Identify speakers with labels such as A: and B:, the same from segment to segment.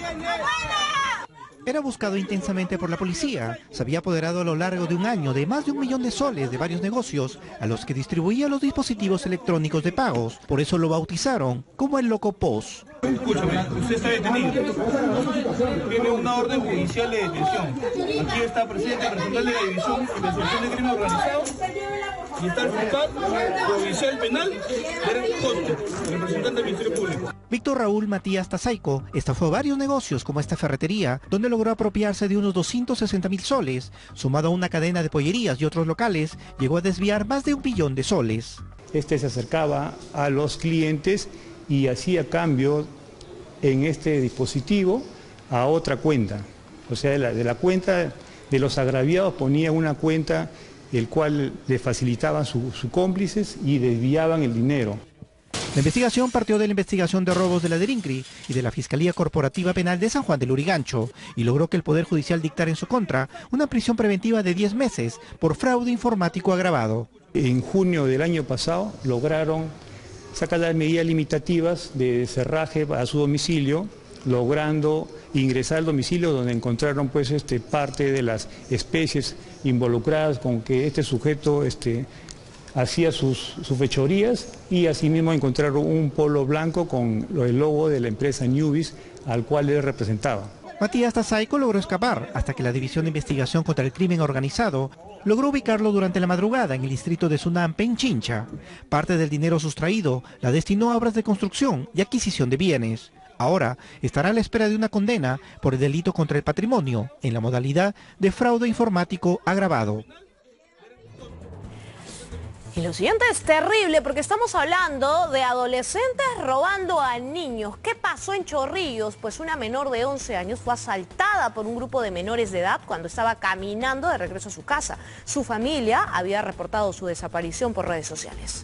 A: Era buscado intensamente por la policía. Se había apoderado a lo largo de un año de más de 1 millón de soles de varios negocios a los que distribuía los dispositivos electrónicos de pagos. Por eso lo bautizaron como el Loco POS.
B: Escúchame, usted está detenido. Tiene una orden judicial de detención. Aquí está presente el representante de la División de Investigación de Crimen Organizado y está el fiscal provincial penal de Costa, el representante del Ministerio Público.
A: Víctor Raúl Matías Tazaico estafó varios negocios como esta ferretería, donde logró apropiarse de unos 260.000 soles. Sumado a una cadena de pollerías y otros locales, llegó a desviar más de 1 billón de soles.
C: Este se acercaba a los clientes y hacía cambio en este dispositivo a otra cuenta. O sea, de la cuenta de los agraviados ponía una cuenta el cual le facilitaban sus cómplices y desviaban el dinero.
A: La investigación partió de la investigación de robos de la DERINCRI y de la Fiscalía Corporativa Penal de San Juan del Lurigancho y logró que el Poder Judicial dictara en su contra una prisión preventiva de 10 meses por fraude informático agravado.
C: En junio del año pasado lograron sacar las medidas limitativas de cerraje a su domicilio, logrando ingresar al domicilio donde encontraron pues parte de las especies involucradas con que este sujeto hacía sus fechorías, y asimismo encontraron un polo blanco con el logo de la empresa Nubis al cual él representaba.
A: Matías Tazaico logró escapar hasta que la División de Investigación contra el Crimen Organizado logró ubicarlo durante la madrugada en el distrito de Sunampe, en Chincha. Parte del dinero sustraído la destinó a obras de construcción y adquisición de bienes. Ahora estará a la espera de una condena por el delito contra el patrimonio en la modalidad de fraude informático agravado.
D: Y lo siguiente es terrible porque estamos hablando de adolescentes robando a niños. ¿Qué pasó en Chorrillos? Pues una menor de 11 años fue asaltada por un grupo de menores de edad cuando estaba caminando de regreso a su casa. Su familia había reportado su desaparición por redes sociales.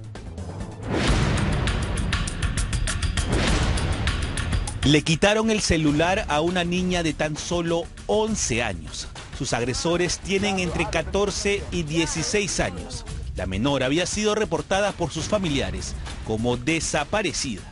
E: Le quitaron el celular a una niña de tan solo 11 años. Sus agresores tienen entre 14 y 16 años. La menor había sido reportada por sus familiares como desaparecida.